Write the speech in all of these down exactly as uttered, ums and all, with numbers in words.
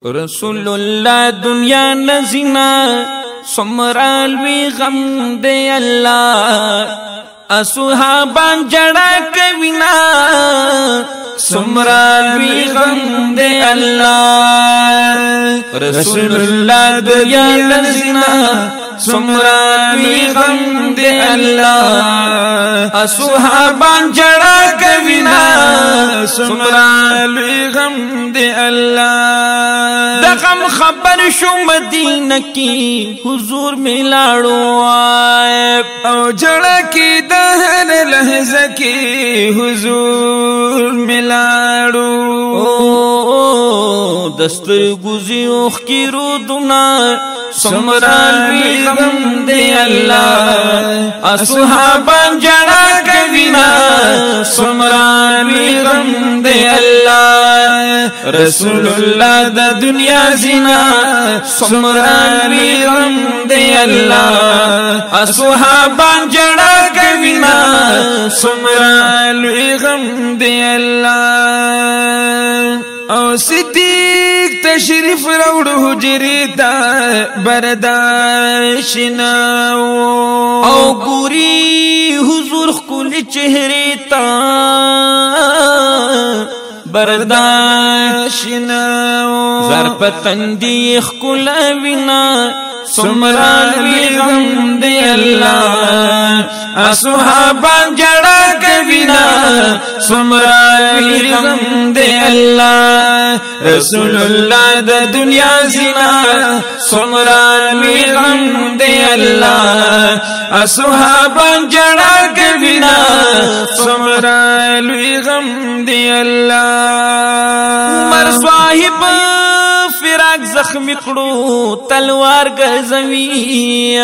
رسول الله دنیا نزینا سمرال وی غم دے اللہ اصحابان جڑا کوینا سمرال وی غم دے اللہ رسول اللہ دنیا نزینا سمرال وی غم دے اللہ اصحابان جڑا کوینا سمرال وی غم دے اللہ دغم خبر شو مدینہ کی حضور میں لاڑو آئے او جڑا کی دہر لحظہ کی حضور میں لاڑو دستر گزی اوخ کی رودنا سمرال وی غم دے اللہ اصحابان جڑا کوینا سمرال وی غم دے اللہ رسول اللہ دا دنیا زنا سمرال وی غم دے اللہ اصحابان جڑا کوینا سمرال وی غم دے اللہ او صدیق تشریف روڑ حجری تا برداشت ناو او گوری حضور خکل چہرے تا برداشت ناو زر پتندی خکل وینا سمرال وی غم دے اللہ اصحابان جڑا کوینا سمرال وی غم دے اللہ رسول اللہ دا دنیا زنا سمرال وی غم دے اللہ اصحابان جڑا کوینا سمرال وی غم دے اللہ عمر صاحب فراق زخمی کڑو تلوار گزوی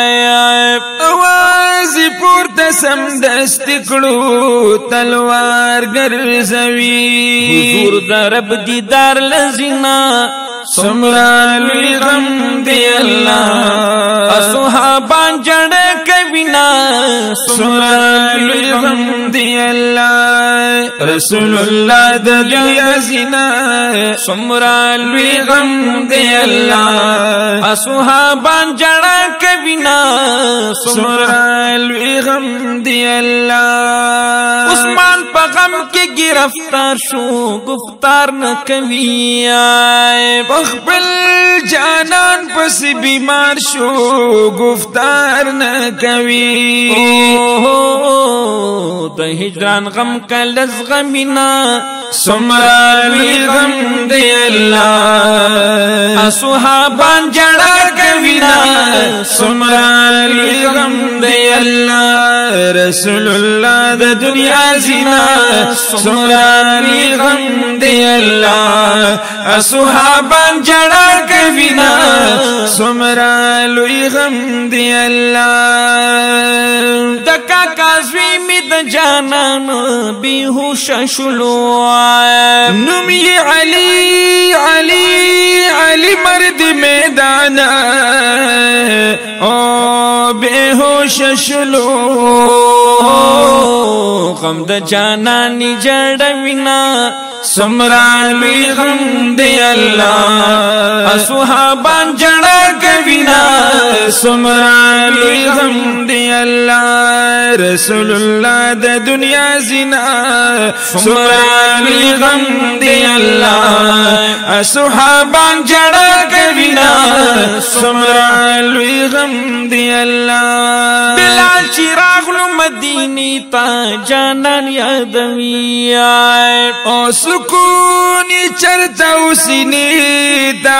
آوازی پورتا سمدست کڑو تلوار گرزوی حضور دا رب دیدار لزینا سمرال وی غم دے اللہ اصحابان جڑا کوینا سمرال وی غم دے اللہ رسول اللہ دا دنیا زنا سمرال وی غم دے اللہ اصحابان جڑا کوینا سمرال وی غم دے اللہ عثمان پا غم کے گرفتار شو گفتار نہ کوی آئے بخبل جانان پس بیمار شو گفتار نہ کوی دا ہجران غم کا لزغمینا سمرال وی غم دے اللہ اصحابان جڑا کوینا سمرال وی غم دے اللہ رسول اللہ دا دنیا زنا سمرال وی غم دے اللہ اصحابان جڑا کوینا سمرال وی غم دے اللہ دکا کازوی می دا جانان بی ہوش شلو نمی علی علی علی مرد میدان او بے ہوش شلو غم دا جانانی جڑوینا سمرال وی غم دے اللہ اصحابان جڑا کوینا سمرال وی غم دے اللہ رسول اللہ دا دنیا زنا سمرال وی غم دے اللہ اصحابان جڑا کوینا سمرال وی غم دے اللہ بلال چراغ نو مدینی تا جانان یادوی آئے او سکونی چرتا اسینی تا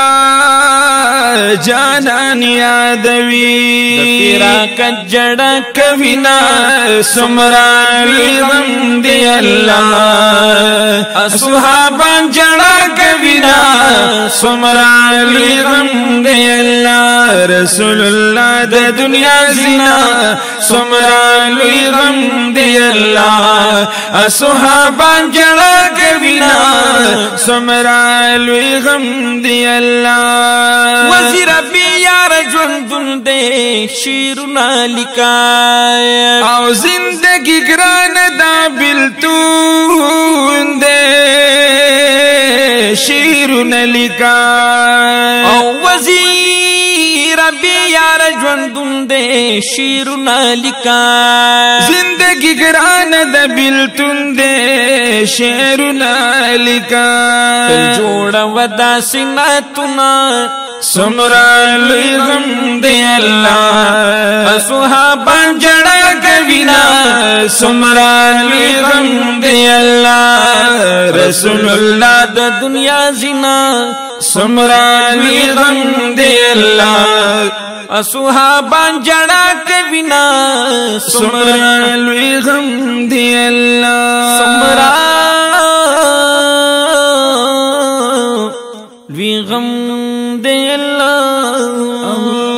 جانان یادوی تیرا کجڑا کوینا سمرال وی غم دے اللہ اصحابان جڑا کوینا سمرال وی غم دے اللہ رسول اللہ دا دنیا زنا سمرال وی غم دے اللہ اصحابان جڑا کوینا سمرال وی غم دے اللہ وزیر ابی یار جوندن دے شیرنا لکائے او زندگی گران دا بلتون دے شیرونه لیکا او وزیر بی یار ژوندون دې شیرونه لیکا زندگی ګران د بیلتون دې شیرونه لیکا جوړ ودا سیناتنا سمرا لوی غم دی الله صحابان جڑا کوینا سمرا لوی غم دی الله رسول الله د دنیا زینا سمرا لوی غم دی الله صحابان جڑا کوینا سمرا لوی غم دی الله سمرا لوی غم دے اللہ